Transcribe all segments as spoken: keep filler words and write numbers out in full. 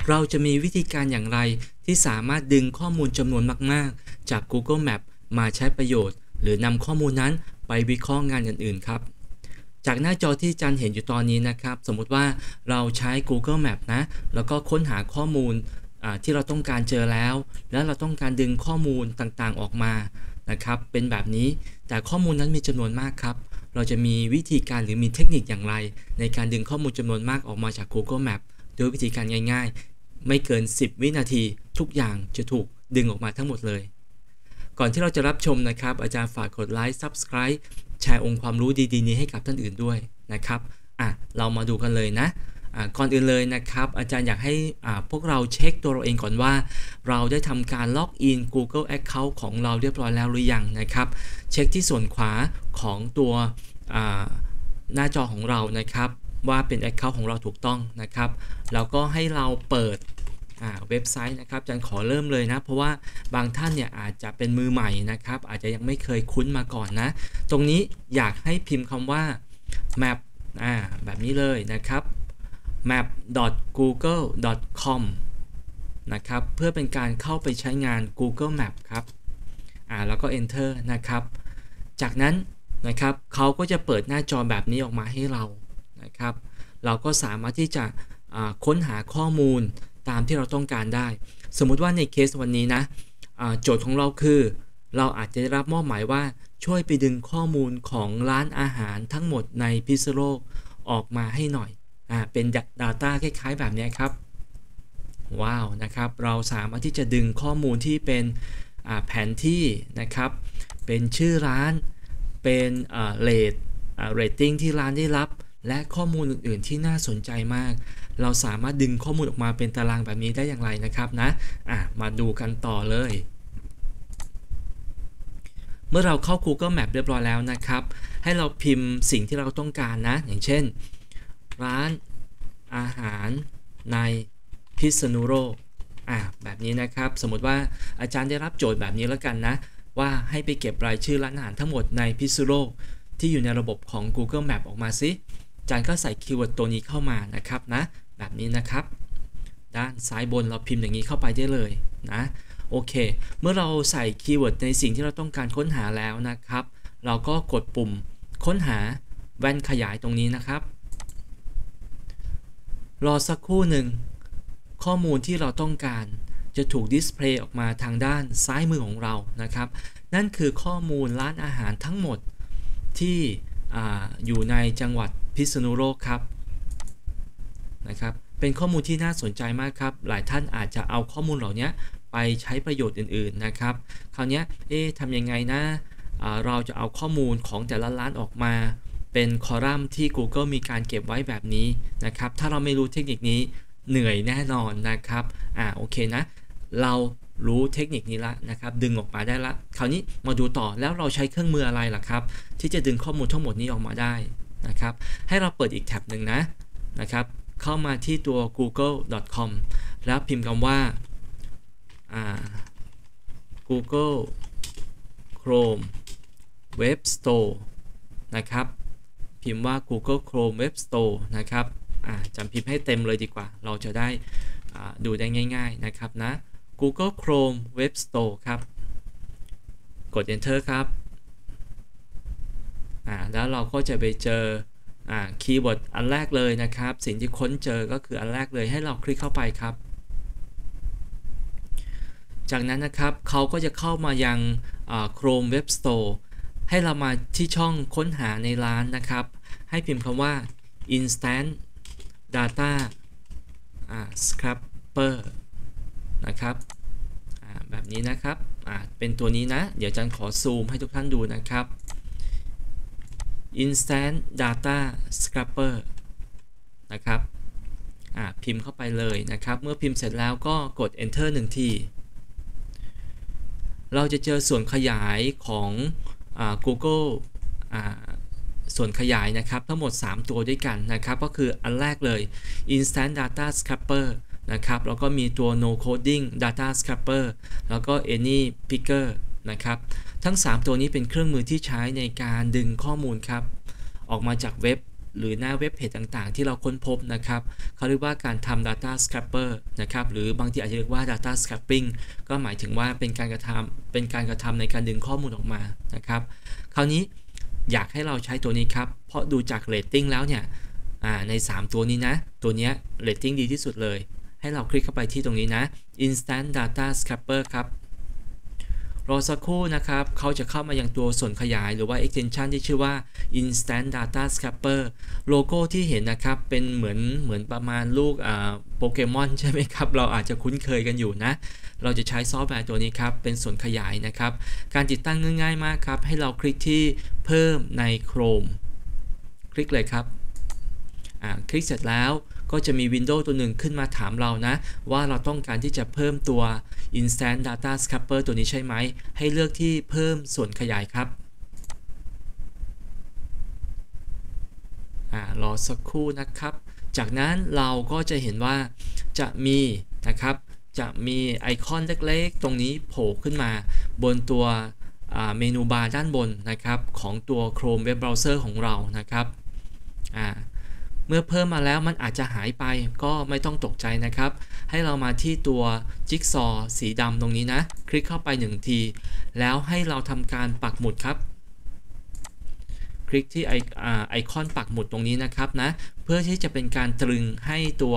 เราจะมีวิธีการอย่างไรที่สามารถดึงข้อมูลจำนวนมากๆจาก Google Map มาใช้ประโยชน์หรือนำข้อมูลนั้นไปวิเคราะห์งานอื่นๆครับจากหน้าจอที่อาจารย์เห็นอยู่ตอนนี้นะครับสมมุติว่าเราใช้ Google Map นะแล้วก็ค้นหาข้อมูลที่เราต้องการเจอแล้วแล้วเราต้องการดึงข้อมูลต่างๆออกมานะครับเป็นแบบนี้แต่ข้อมูลนั้นมีจำนวนมากครับเราจะมีวิธีการหรือมีเทคนิคอย่างไรในการดึงข้อมูลจำนวนมากออกมาจาก Google Map โดยวิธีการง่ายๆไม่เกินสิบวินาทีทุกอย่างจะถูกดึงออกมาทั้งหมดเลยก่อนที่เราจะรับชมนะครับอาจารย์ฝากกดไลค์ Subscribe แชร์องค์ความรู้ดีๆนี้ให้กับท่านอื่นด้วยนะครับอ่ะเรามาดูกันเลยนะอ่ะก่อนอื่นเลยนะครับอาจารย์อยากให้อ่าพวกเราเช็คตัวเราเองก่อนว่าเราได้ทำการล็อกอิน Google Account ของเราเรียบร้อยแล้วหรือยังนะครับเช็คที่ส่วนขวาของตัวอ่าหน้าจอของเรานะครับว่าเป็น Account ของเราถูกต้องนะครับแล้วก็ให้เราเปิดเว็บไซต์นะครับอาจารย์ขอเริ่มเลยนะเพราะว่าบางท่านเนี่ยอาจจะเป็นมือใหม่นะครับอาจจะยังไม่เคยคุ้นมาก่อนนะตรงนี้อยากให้พิมพ์คำว่า map อ่าแบบนี้เลยนะครับ map ดอท กูเกิล ดอท คอม นะครับเพื่อเป็นการเข้าไปใช้งาน Google Map ครับอ่าแล้วก็ enter นะครับจากนั้นนะครับเขาก็จะเปิดหน้าจอแบบนี้ออกมาให้เรานะครับเราก็สามารถที่จะค้นหาข้อมูลตามที่เราต้องการได้สมมุติว่าในเคสวันนี้นะโจทย์ของเราคือเราอาจจะได้รับมอบหมายว่าช่วยไปดึงข้อมูลของร้านอาหารทั้งหมดในพิษณุโลกออกมาให้หน่อยอ่าเป็น Data คล้ายๆแบบนี้ครับว้าวนะครับเราสามารถที่จะดึงข้อมูลที่เป็นแผนที่นะครับเป็นชื่อร้านเป็นเรทเรตติ้งที่ร้านได้รับและข้อมูลอื่นๆที่น่าสนใจมากเราสามารถดึงข้อมูลออกมาเป็นตารางแบบนี้ได้อย่างไรนะครับนะอ่ะมาดูกันต่อเลยเมื่อเราเข้า Google Map เรียบร้อยแล้วนะครับให้เราพิมพ์สิ่งที่เราต้องการนะอย่างเช่นร้านอาหารในพิษณุโลกอ่ะแบบนี้นะครับสมมติว่าอาจารย์ได้รับโจทย์แบบนี้แล้วกันนะว่าให้ไปเก็บรายชื่อร้านอาหารทั้งหมดในพิษณุโลกที่อยู่ในระบบของ Google Map ออกมาสิอาจารย์ก็ใส่คีย์เวิร์ดตัวนี้เข้ามานะครับนะแบบนี้นะครับด้านซ้ายบนเราพิมพ์อย่างนี้เข้าไปได้เลยนะโอเคเมื่อเราใส่คีย์เวิร์ดในสิ่งที่เราต้องการค้นหาแล้วนะครับเราก็กดปุ่มค้นหาแว่นขยายตรงนี้นะครับรอสักครู่หนึ่งข้อมูลที่เราต้องการจะถูกดิสเพลย์ออกมาทางด้านซ้ายมือของเรานะครับนั่นคือข้อมูลร้านอาหารทั้งหมดที่ออยู่ในจังหวัดพิษณุโลกครับนะครับเป็นข้อมูลที่น่าสนใจมากครับหลายท่านอาจจะเอาข้อมูลเหล่านี้ไปใช้ประโยชน์อื่นๆนะครับคราวนี้เอ๊ะทำยังไงนะเราจะเอาข้อมูลของแต่ละร้านออกมาเป็นคอลัมน์ที่ Google มีการเก็บไว้แบบนี้นะครับถ้าเราไม่รู้เทคนิคนี้เหนื่อยแน่นอนนะครับอ่าโอเคนะเรารู้เทคนิคนี้ละนะครับดึงออกมาได้ละคราวนี้มาดูต่อแล้วเราใช้เครื่องมืออะไรล่ะครับที่จะดึงข้อมูลทั้งหมดนี้ออกมาได้นะครับให้เราเปิดอีกแท็บหนึ่งนะนะครับเข้ามาที่ตัว กูเกิล ดอท คอม แล้วพิมพ์คำว่า Google Chrome Web Store นะครับพิมพ์ว่า Google Chrome Web Store นะครับจำพิมพ์ให้เต็มเลยดีกว่าเราจะได้ดูได้ง่ายๆนะครับนะ Google Chrome Web Store ครับกด Enter ครับแล้วเราก็จะไปเจอคีย์เวิร์ดอันแรกเลยนะครับสิ่งที่ค้นเจอก็คืออันแรกเลยให้เราคลิกเข้าไปครับจากนั้นนะครับเขาก็จะเข้ามายัง Chrome Web Store ให้เรามาที่ช่องค้นหาในร้านนะครับให้พิมพ์คำว่า Instant Data Scraper นะครับแบบนี้นะครับเป็นตัวนี้นะเดี๋ยวอาจารย์ขอซูมให้ทุกท่านดูนะครับ Instant Data Scraper นะครับพิมพ์เข้าไปเลยนะครับเมื่อพิมพ์เสร็จแล้วก็กด Enter หนึ่งทีเราจะเจอส่วนขยายของอ่า Google อ่าส่วนขยายนะครับทั้งหมดสามตัวด้วยกันนะครับก็คืออันแรกเลย Instant Data Scraper นะครับแล้วก็มีตัว No Coding Data Scraper แล้วก็ Any Picker นะครับทั้งสามตัวนี้เป็นเครื่องมือที่ใช้ในการดึงข้อมูลครับออกมาจากเว็บหรือหน้าเว็บเพจต่างๆที่เราค้นพบนะครับเขาเรียกว่าการทำ data scraper นะครับหรือบางทีอาจจะเรียกว่า data scraping ก็หมายถึงว่าเป็นการกระทำเป็นการกระทำในการดึงข้อมูลออกมานะครับคราวนี้อยากให้เราใช้ตัวนี้ครับเพราะดูจากเรตติ้งแล้วเนี่ยในสามตัวนี้นะตัวนี้เรตติ้งดีที่สุดเลยให้เราคลิกเข้าไปที่ตรงนี้นะ Instant Data Scraper ครับรอสักครู่นะครับเขาจะเข้ามายังตัวส่วนขยายหรือว่า extension ที่ชื่อว่า Instant Data Scraper โลโก้ที่เห็นนะครับเป็นเหมือนเหมือนประมาณลูกอ่าโปเกมอนใช่ไหมครับเราอาจจะคุ้นเคยกันอยู่นะเราจะใช้ซอฟต์แวร์ตัวนี้ครับเป็นส่วนขยายนะครับการติดตั้งง่ายๆมากครับให้เราคลิกที่เพิ่มใน Chrome คลิกเลยครับอ่าคลิกเสร็จแล้วก็จะมีวินโดว์ตัวหนึ่งขึ้นมาถามเรานะว่าเราต้องการที่จะเพิ่มตัว Instant Data Scraper ตัวนี้ใช่ไหมให้เลือกที่เพิ่มส่วนขยายครับอ่ารอสักครู่นะครับจากนั้นเราก็จะเห็นว่าจะมีนะครับจะมีไอคอนเล็กๆตรงนี้โผล่ขึ้นมาบนตัวเมนูบาร์ด้านบนนะครับของตัว Chrome Web Browser ของเรานะครับอ่าเมื่อเพิ่มมาแล้วมันอาจจะหายไปก็ไม่ต้องตกใจนะครับให้เรามาที่ตัวจิ๊กซอว์สีดำตรงนี้นะคลิกเข้าไปหนึ่งทีแล้วให้เราทำการปักหมุดครับคลิกที่ไอไอคอนปักหมุดตรงนี้นะครับนะเพื่อที่จะเป็นการตรึงให้ตัว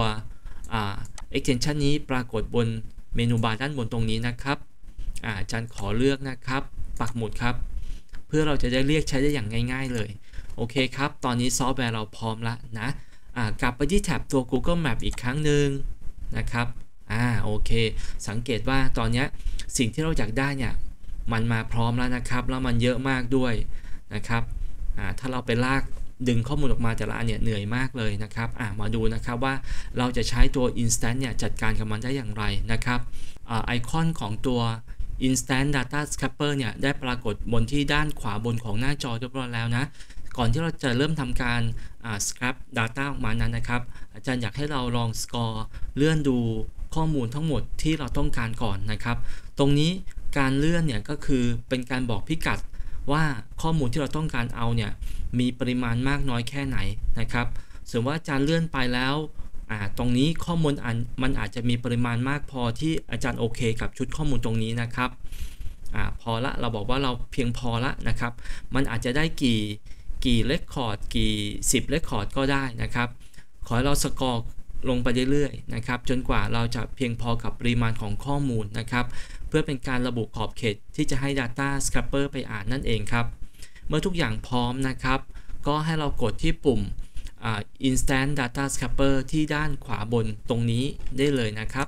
extension นี้ปรากฏบนเมนูบาร์ด้านบนตรงนี้นะครับอาจารย์ขอเลือกนะครับปักหมุดครับเพื่อเราจะได้เรียกใช้ได้อย่างง่ายๆเลยโอเคครับตอนนี้ซอฟต์แวร์เราพร้อมแล้วนะกลับไปที่แท็บตัว Google Map อีกครั้งหนึ่งนะครับอ่าโอเคสังเกตว่าตอนนี้สิ่งที่เราอยากได้เนี่ยมันมาพร้อมแล้วนะครับแล้วมันเยอะมากด้วยนะครับอ่าถ้าเราไปลากดึงข้อมูลออกมาแต่ละอันเนี่ยเหนื่อยมากเลยนะครับอ่ามาดูนะครับว่าเราจะใช้ตัว Instant เนี่ยจัดการกับมันได้อย่างไรนะครับอ่าไอคอนของตัว Instant Data Scraper เนี่ยได้ปรากฏบนที่ด้านขวาบนของหน้าจอเรียบร้อยแล้วนะก่อนที่เราจะเริ่มทำการ scrap data ออกมานั้นนะครับอาจารย์อยากให้เราลอง score เลื่อนดูข้อมูลทั้งหมดที่เราต้องการก่อนนะครับตรงนี้การเลื่อนเนี่ยก็คือเป็นการบอกพิกัดว่าข้อมูลที่เราต้องการเอาเนี่ยมีปริมาณมากน้อยแค่ไหนนะครับส่วนว่าอาจารย์เลื่อนไปแล้วตรงนี้ข้อมูลอันมันอาจจะมีปริมาณมากพอที่อาจารย์โอเคกับชุดข้อมูลตรงนี้นะครับอ่าพอละเราบอกว่าเราเพียงพอละนะครับมันอาจจะได้กี่กี่เรคคอร์ดกี่สิบเรคคอร์ดก็ได้นะครับขอให้เราสกอร์ลงไปเรื่อยๆนะครับจนกว่าเราจะเพียงพอกับปริมาณของข้อมูลนะครับเพื่อเป็นการระบุขอบเขตที่จะให้ Data Scraper ไปอ่านนั่นเองครับเมื่อทุกอย่างพร้อมนะครับก็ให้เรากดที่ปุ่ม Instant Data Scraper ที่ด้านขวาบนตรงนี้ได้เลยนะครับ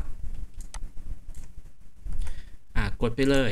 กดไปเลย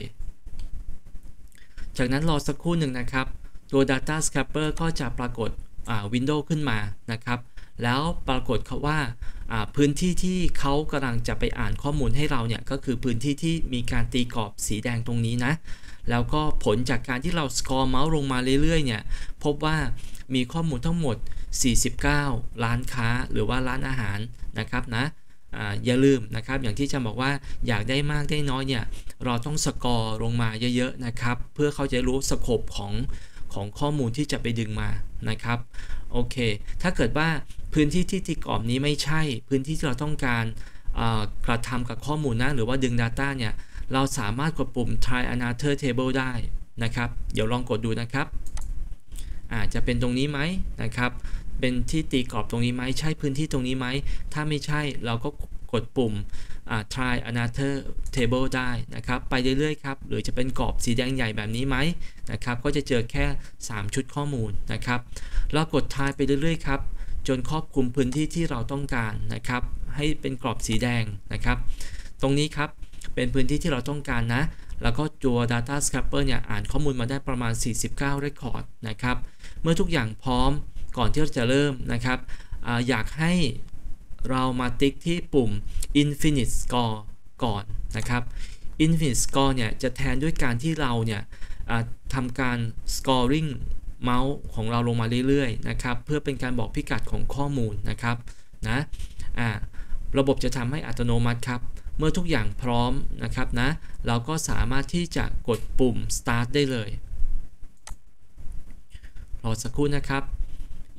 จากนั้นรอสักครู่หนึ่งนะครับตัว Data Scraper ก็จะปรากฏวินโดว์ขึ้นมานะครับแล้วปรากฏเขาว่าพื้นที่ที่เขากำลังจะไปอ่านข้อมูลให้เราเนี่ยก็คือพื้นที่ที่มีการตีกรอบสีแดงตรงนี้นะแล้วก็ผลจากการที่เราสกอร์เมาส์ลงมาเรื่อยๆเนี่ยพบว่ามีข้อมูลทั้งหมดสี่สิบเก้าร้านค้าหรือว่าร้านอาหารนะครับนะอ่าอย่าลืมนะครับอย่างที่จะบอกว่าอยากได้มากได้น้อยเนี่ยเราต้องสกอร์ลงมาเยอะๆนะครับเพื่อเขาจะรู้สโคปของของข้อมูลที่จะไปดึงมานะครับโอเคถ้าเกิดว่าพื้นที่ที่ตีกรอบนี้ไม่ใช่พื้นที่ที่เราต้องการกระทำกับข้อมูลนะหรือว่าดึง Data เนี่ยเราสามารถกดปุ่ม try another table ได้นะครับเดี๋ยวลองกดดูนะครับอาจจะเป็นตรงนี้ไหมนะครับเป็นที่ตีกรอบตรงนี้ไหมใช่พื้นที่ตรงนี้ไหมถ้าไม่ใช่เราก็กดปุ่ม try another table ได้นะครับไปเรื่อยๆครับหรือจะเป็นกรอบสีแดงใหญ่แบบนี้ไหมนะครับก็จะเจอแค่สามชุดข้อมูลนะครับเรากด try ไปเรื่อยๆครับจนครอบคลุมพื้นที่ที่เราต้องการนะครับให้เป็นกรอบสีแดงนะครับตรงนี้ครับเป็นพื้นที่ที่เราต้องการนะแล้วก็ตัว Data Scraper เนี่ยอ่านข้อมูลมาได้ประมาณสี่สิบเก้า record นะครับเมื่อทุกอย่างพร้อมก่อนที่เราจะเริ่มนะครับ อ, อยากให้เรามาติ๊กที่ปุ่ม Infinite Score ก่อนนะครับ Infinite Score เนี่ยจะแทนด้วยการที่เราเนี่ยทำการ scoring เมาส์ของเราลงมาเรื่อยๆนะครับเพื่อเป็นการบอกพิกัดของข้อมูลนะครับนะระบบจะทำให้อัตโนมัติครับเมื่อทุกอย่างพร้อมนะครับนะเราก็สามารถที่จะกดปุ่ม start ได้เลยรอสักครู่นะครับ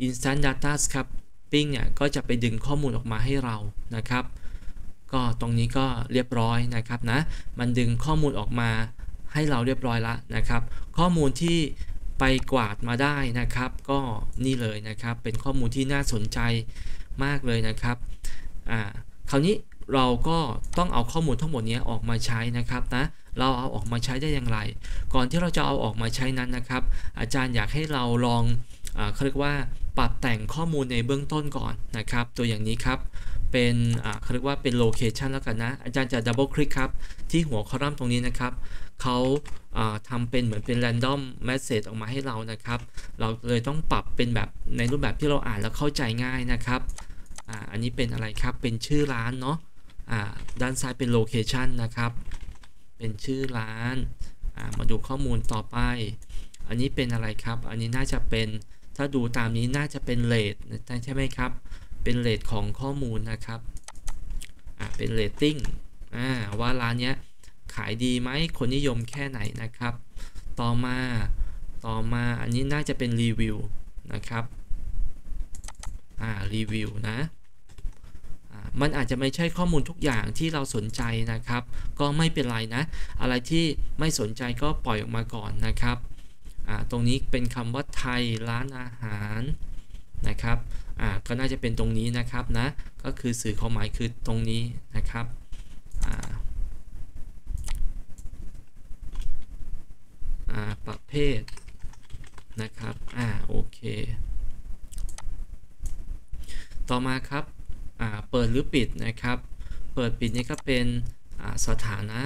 instant data scrapping เนี่ยก็จะไปดึงข้อมูลออกมาให้เรานะครับก็ตรงนี้ก็เรียบร้อยนะครับนะมันดึงข้อมูลออกมาให้เราเรียบร้อยแล้วนะครับข้อมูลที่ไปกวาดมาได้นะครับก็นี่เลยนะครับเป็นข้อมูลที่น่าสนใจมากเลยนะครับอ่าคราวนี้เราก็ต้องเอาข้อมูลทั้งหมดนี้ออกมาใช้นะครับนะเราเอาออกมาใช้ได้อย่างไรก่อนที่เราจะเอาออกมาใช้นั้นนะครับอาจารย์อยากให้เราลองอ่าเขาเรียกว่าปรับแต่งข้อมูลในเบื้องต้นก่อนนะครับตัวอย่างนี้ครับเป็นอ่าเขาเรียกว่าเป็นโลเคชันแล้วกันนะอาจารย์จะดับเบิลคลิกครับที่หัวคอลัมน์ตรงนี้นะครับเขาทำเป็นเหมือนเป็น random message ออกมาให้เรานะครับเราเลยต้องปรับเป็นแบบในรูปแบบที่เราอ่านแล้วเข้าใจง่ายนะครับอ่าอันนี้เป็นอะไรครับเป็นชื่อร้านเนาะอ่าด้านซ้ายเป็น location นะครับเป็นชื่อร้านอ่ามาดูข้อมูลต่อไปอันนี้เป็นอะไรครับอันนี้น่าจะเป็นถ้าดูตามนี้น่าจะเป็นเรทใช่ไหมครับเป็นเรทของข้อมูลนะครับอ่าเป็นเรตติ้งอ่าว่าร้านเนี้ยขายดีไหมคนนิยมแค่ไหนนะครับต่อมาต่อมาอันนี้น่าจะเป็นรีวิวนะครับอ่ารีวิวนะอ่ามันอาจจะไม่ใช่ข้อมูลทุกอย่างที่เราสนใจนะครับก็ไม่เป็นไรนะอะไรที่ไม่สนใจก็ปล่อยออกมาก่อนนะครับอ่าตรงนี้เป็นคำว่าไทยร้านอาหารนะครับอ่าก็น่าจะเป็นตรงนี้นะครับนะก็คือสื่อความหมายคือตรงนี้นะครับอ่าประเภทนะครับอ่าโอเคต่อมาครับอ่าเปิดหรือปิดนะครับเปิดปิดนี่ก็เป็นอ่าสถานะ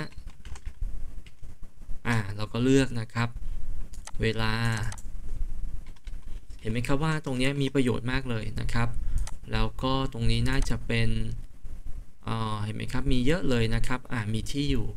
อ่าเราก็เลือกนะครับเวลาเห็นไหมครับว่าตรงนี้มีประโยชน์มากเลยนะครับแล้วก็ตรงนี้น่าจะเป็นอ่าเห็นไหมครับมีเยอะเลยนะครับอ่ามีที่อยู่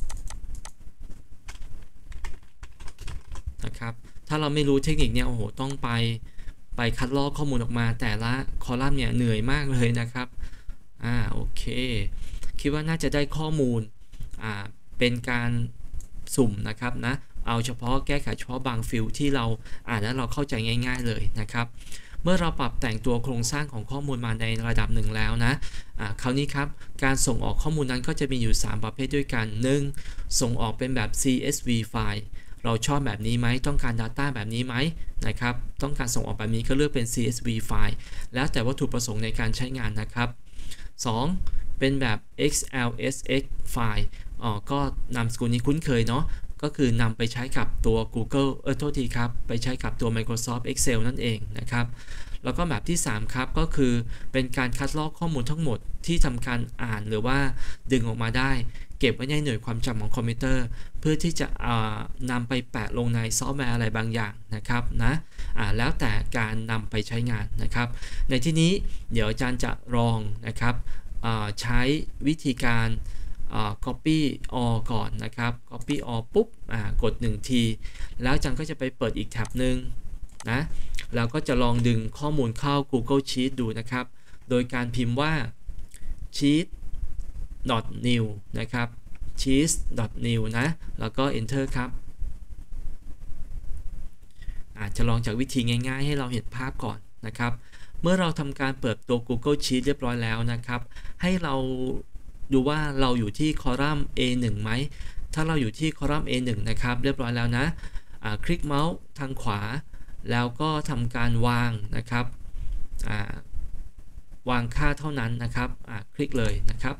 นะครับถ้าเราไม่รู้เทคนิคเนี่ยโอ้โหต้องไปไปคัดลอกข้อมูลออกมาแต่ละคอลัมน์เนี่ยเหนื่อยมากเลยนะครับอ่าโอเคคิดว่าน่าจะได้ข้อมูลอ่าเป็นการสุ่มนะครับนะเอาเฉพาะแก้ไขเฉพาะบางฟิลที่เราอ่านแล้วเราเข้าใจง่ายๆเลยนะครับเมื่อเราปรับแต่งตัวโครงสร้างของข้อมูลมาในระดับหนึ่งแล้วนะอ่าคราวนี้ครับการส่งออกข้อมูลนั้นก็จะมีอยู่สามประเภทด้วยกันหนึ่งส่งออกเป็นแบบ ซี เอส วี ไฟล์เราชอบแบบนี้ไหมต้องการ Data แบบนี้ไหมนะครับต้องการส่งออกแบบนี้ก็เลือกเป็น ซี เอส วี ไฟล์แล้วแต่วัตถุประสงค์ในการใช้งานนะครับสองเป็นแบบ เอ็กซ์ แอล เอส เอ็กซ์ ไฟล์อ๋อก็นามสกุลนี้คุ้นเคยเนาะก็คือนำไปใช้กับตัว Google เออโทษทีครับไปใช้กับตัว Microsoft Excel นั่นเองนะครับแล้วก็แบบที่สามครับก็คือเป็นการคัดลอกข้อมูลทั้งหมดที่ทำการอ่านหรือว่าดึงออกมาได้เก็บไว้ในหน่วยความจำของคอมพิวเตอร์เพื่อที่จะนำไปแปะลงในซอฟต์แวร์อะไรบางอย่างนะครับนะแล้วแต่การนำไปใช้งานนะครับในที่นี้เดี๋ยวอาจารย์จะลองนะครับใช้วิธีการ copy all ก่อนนะครับ copy all ปุ๊บกดหนึ่งทีแล้วอาจารย์ก็จะไปเปิดอีกแท็บหนึ่งนะแล้วก็จะลองดึงข้อมูลเข้า Google Sheet ดูนะครับโดยการพิมพ์ว่า sheet .new นะครับ sheet .new นะแล้วก็ enter ครับอาจจะลองจากวิธีง่ายๆให้เราเห็นภาพก่อนนะครับเมื่อเราทำการเปิดตัว Google Sheet เรียบร้อยแล้วนะครับให้เราดูว่าเราอยู่ที่คอลัมน์ เอ หนึ่ง ไหมถ้าเราอยู่ที่คอลัมน์ เอ หนึ่ง นะครับเรียบร้อยแล้วนะคลิกเมาส์ทางขวาแล้วก็ทำการวางนะครับวางค่าเท่านั้นนะครับคลิกเลยนะครับ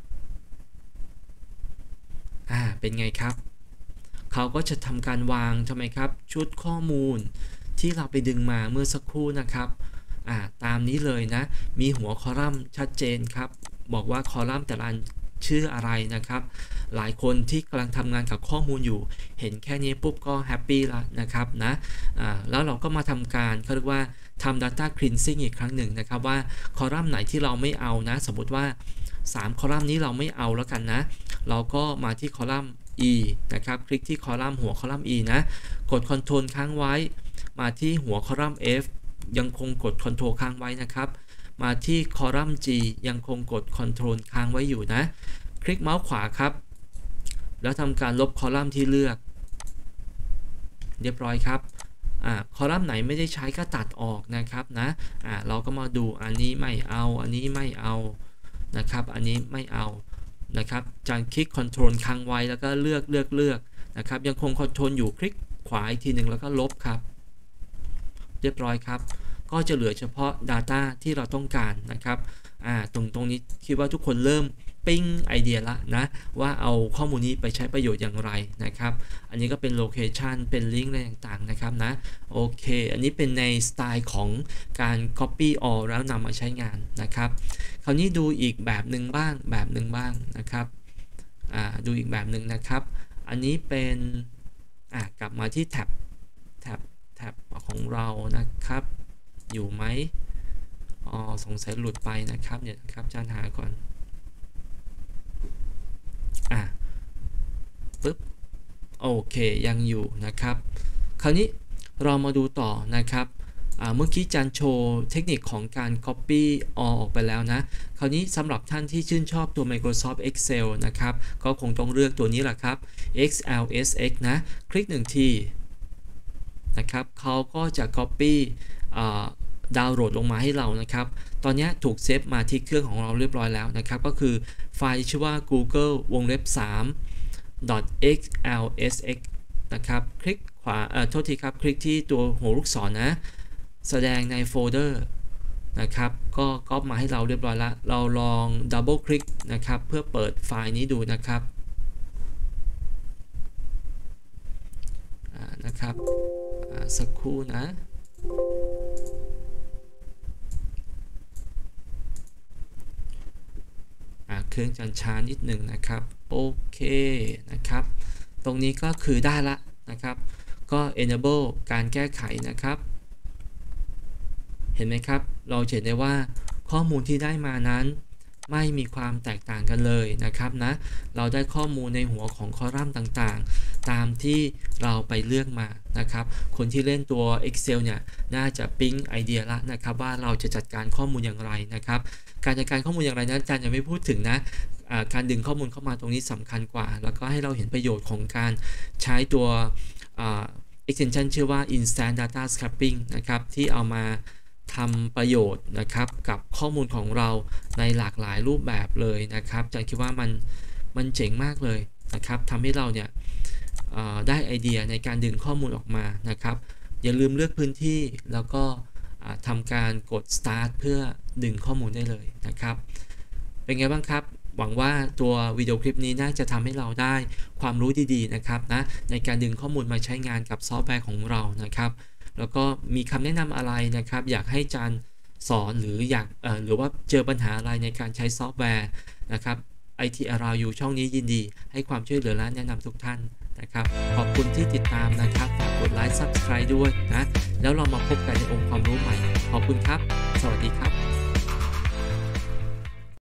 อ่าเป็นไงครับเขาก็จะทำการวางทำไมครับชุดข้อมูลที่เราไปดึงมาเมื่อสักครู่นะครับอ่าตามนี้เลยนะมีหัวคอลัมน์ชัดเจนครับบอกว่าคอลัมน์แต่ละอันชื่ออะไรนะครับหลายคนที่กำลังทำงานกับข้อมูลอยู่เห็นแค่นี้ปุ๊บก็แฮปปี้แล้วนะครับนะอ่าแล้วเราก็มาทำการเขาเรียกว่าทำ Data Cleansing อีกครั้งหนึ่งนะครับว่าคอลัมน์ไหนที่เราไม่เอานะสมมติว่าสามคอลัมน์นี้เราไม่เอาแล้วกันนะเราก็มาที่คอลัมน์ E นะครับคลิกที่คอลัมน์หัวคอลัมน์ E นะกด Ctrl ค้างไว้มาที่หัวคอลัมน์ F ยังคงกด Ctrl ค้างไว้นะครับมาที่คอลัมน์ G ยังคงกด Ctrl ค้างไว้อยู่นะคลิกเมาส์ขวาครับแล้วทำการลบคอลัมน์ที่เลือกเรียบร้อยครับอ่าคอลัมน์ไหนไม่ได้ใช้ก็ตัดออกนะครับนะอ่าเราก็มาดูอันนี้ไม่เอาอันนี้ไม่เอานะครับอันนี้ไม่เอานะครับจานคลิก Ctrl ค้างไว้แล้วก็เลือกเลือกเลือกนะครับยังคง Ctrl อยู่คลิกขวาอีกทีหนึ่งแล้วก็ลบครับเรียบร้อยครับก็จะเหลือเฉพาะ Data ที่เราต้องการนะครับอ่าตรงตรงนี้คิดว่าทุกคนเริ่มปิ้งไอเดียละนะว่าเอาข้อมูลนี้ไปใช้ประโยชน์อย่างไรนะครับอันนี้ก็เป็นโลเคชันเป็นลิงก์อะไรต่างๆนะครับนะโอเคอันนี้เป็นในสไตล์ของการ Copy all แล้วนำมาใช้งานนะครับคราวนี้ดูอีกแบบหนึ่งบ้างแบบหนึ่งบ้างนะครับอ่าดูอีกแบบหนึ่งนะครับอันนี้เป็นอ่ากลับมาที่แท็บแท็บแท็บของเรานะครับอยู่ไหมอ๋อสงสัยหลุดไปนะครับเนี่ยนะครับอาจารย์หาก่อนอ่ะปึ๊บโอเคยังอยู่นะครับคราวนี้เรามาดูต่อนะครับเมื่อกี้จันโชว์เทคนิคของการ Copy all ออกไปแล้วนะคราวนี้สำหรับท่านที่ชื่นชอบตัว Microsoft Excel นะครับก็คงต้องเลือกตัวนี้แหละครับ เอ็กซ์ แอล เอส เอ็กซ์ นะคลิกหนึ่งทีนะครับเขาก็จะ Copy ดาวน์โหลดลงมาให้เรานะครับตอนนี้ถูกเซฟมาที่เครื่องของเราเรียบร้อยแล้วนะครับก็คือไฟล์ชื่อว่า google วงเล็บสาม .xlsx นะครับคลิกขวาเอ่อโทษทีครับคลิกที่ตัวหัวลูกศรนะแสดงในโฟลเดอร์นะครับก็ก๊อปมาให้เราเรียบร้อยแล้วเราลองดับเบิลคลิกนะครับเพื่อเปิดไฟล์นี้ดูนะครับนะครับสักครู่นะเครื่องจันช้านิดหนึ่งนะครับโอเคนะครับตรงนี้ก็คือได้ละนะครับก็ enable การแก้ไขนะครับเห็นไหมครับเราเห็นได้ว่าข้อมูลที่ได้มานั้นไม่มีความแตกต่างกันเลยนะครับนะเราได้ข้อมูลในหัวของคอลัมน์ต่างๆตามที่เราไปเลือกมานะครับคนที่เล่นตัว Excel เนี่ยน่าจะปิ๊งไอเดียละนะครับว่าเราจะจัดการข้อมูลอย่างไรนะครับการจัดการข้อมูลอย่างไรนั้นอาจารย์ยังไม่พูดถึงนะการดึงข้อมูลเข้ามาตรงนี้สำคัญกว่าแล้วก็ให้เราเห็นประโยชน์ของการใช้ตัว extension ชื่อว่า instant data scraping นะครับที่เอามาทำประโยชน์นะครับกับข้อมูลของเราในหลากหลายรูปแบบเลยนะครับอาจารย์คิดว่ามันมันเจ๋งมากเลยนะครับทำให้เราเนี่ยได้ไอเดียในการดึงข้อมูลออกมานะครับอย่าลืมเลือกพื้นที่แล้วก็ทำการกด start เพื่อดึงข้อมูลได้เลยนะครับเป็นไงบ้างครับหวังว่าตัววิดีโอคลิปนี้น่าจะทำให้เราได้ความรู้ดีๆนะครับนะในการดึงข้อมูลมาใช้งานกับซอฟต์แวร์ของเรานะครับแล้วก็มีคำแนะนำอะไรนะครับอยากให้อาจารย์สอนหรืออยากเอ่อหรือว่าเจอปัญหาอะไรในการใช้ซอฟต์แวร์นะครับ ไอ ที Around You ช่องนี้ยินดีให้ความช่วยเหลือและแนะนำทุกท่านนะครับขอบคุณที่ติดตามนะครับฝากกดไลค์ Subscribe ด้วยนะแล้วเรามาพบกันในองค์ความรู้ใหม่ขอบคุณครับสวัสดีครับ